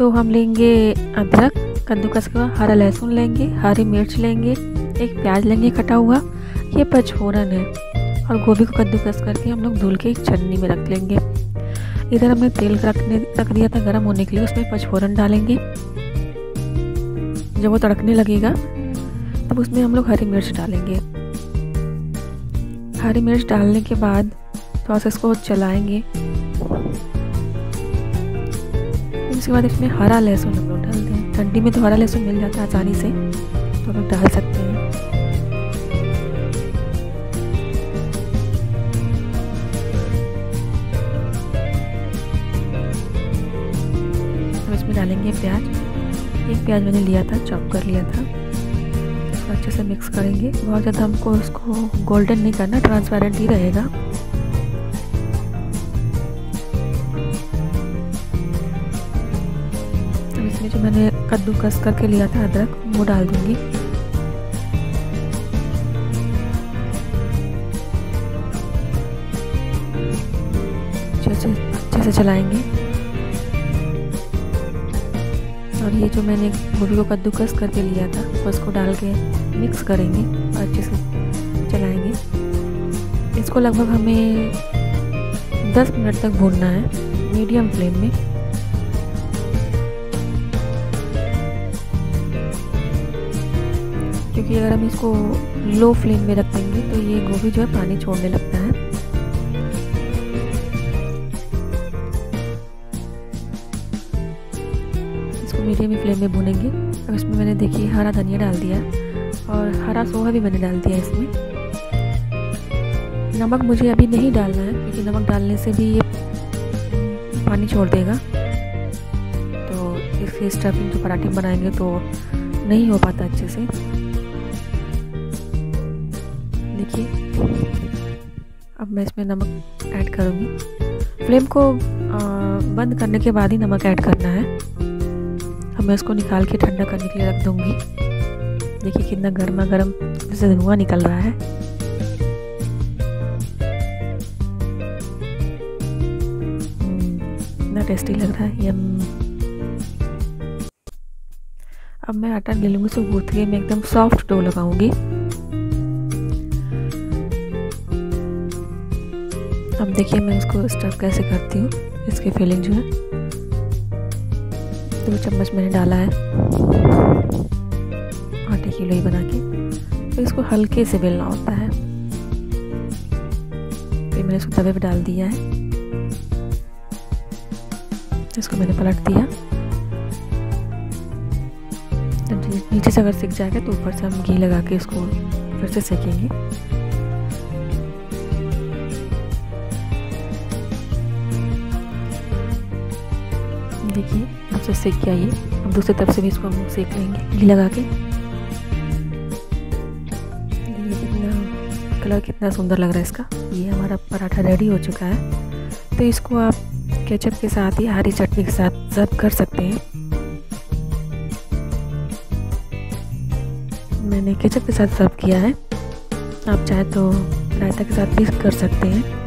हम लेंगे अदरक कद्दूकस का, हरा लहसुन लेंगे, हरी मिर्च लेंगे, एक प्याज लेंगे कटा हुआ, ये पचफोरन है, और गोभी को कद्दूकस करके हम लोग धुल के एक छन्नी में रख लेंगे। इधर हमने तेल रख दिया था गर्म होने के लिए, उसमें पचफोरन डालेंगे। जब वो तड़कने लगेगा तब उसमें हम लोग हरी मिर्च डालेंगे। हरी मिर्च डालने के बाद थोड़ा सा इसको चलाएंगे। उसके बाद इसमें हरा लहसुन हम लोग डालते हैं। ठंडी में तो हरा लहसुन मिल जाता है आसानी से, तो हम लोग डाल सकते हैं। अब इसमें डालेंगे प्याज। एक प्याज मैंने लिया था, चॉप कर लिया था। इसको अच्छे से मिक्स करेंगे। बहुत ज़्यादा हमको इसको गोल्डन नहीं करना, ट्रांसपेरेंट ही रहेगा। अब इसमें जो मैंने कद्दूकस करके लिया था अदरक, वो डाल दूंगी। अच्छे से चलाएंगे। और ये जो मैंने गोभी को कद्दूकस करके लिया था उसको डाल के मिक्स करेंगे और अच्छे से चलाएंगे। इसको लगभग हमें 10 मिनट तक भूनना है मीडियम फ्लेम में। क्योंकि अगर हम इसको लो फ्लेम में रख देंगे तो ये गोभी जो है पानी छोड़ने लगता है। मीडियम फ्लेम में भूनेंगे। अब इसमें मैंने देखिए हरा धनिया डाल दिया और हरा सोहा भी मैंने डाल दिया इसमें। नमक मुझे अभी नहीं डालना है क्योंकि नमक डालने से भी ये पानी छोड़ देगा, तो इसकी स्टफिंग जो पराठे बनाएंगे तो नहीं हो पाता अच्छे से। देखिए अब मैं इसमें नमक ऐड करूँगी। फ्लेम को बंद करने के बाद ही नमक ऐड करना है। अब मैं इसको निकाल के ठंडा करने के लिए रख दूंगी। देखिए कितना गर्मा गर्म जैसे धुआं निकल रहा है। कितना टेस्टी लग रहा है। अब मैं आटा ले लूँगी, उसको गूँथ के मैं एकदम सॉफ्ट डो लगाऊंगी। अब देखिए मैं इसको स्टफ कैसे करती हूँ। इसकी फिलिंग जो है 2 चम्मच मैंने डाला है आटे की लोई बना के। तो इसको हल्के से बेलना होता है। फिर मैंने इसको तवे पे डाल दिया है। इसको मैंने पलट दिया। तो नीचे से अगर सिक जाएगा तो ऊपर से हम घी लगा के इसको फिर से सेकेंगे। देखिए अब से सेक गया ये। अब दूसरी तरफ से भी इसको हम सेक लेंगे घी लगा के। कितना कलर कितना सुंदर लग रहा है इसका। ये हमारा पराठा रेडी हो चुका है। तो इसको आप केचप के साथ या हरी चटनी के साथ सर्व कर सकते हैं। मैंने केचप के साथ सर्व किया है। आप चाहे तो रायता के साथ भी कर सकते हैं।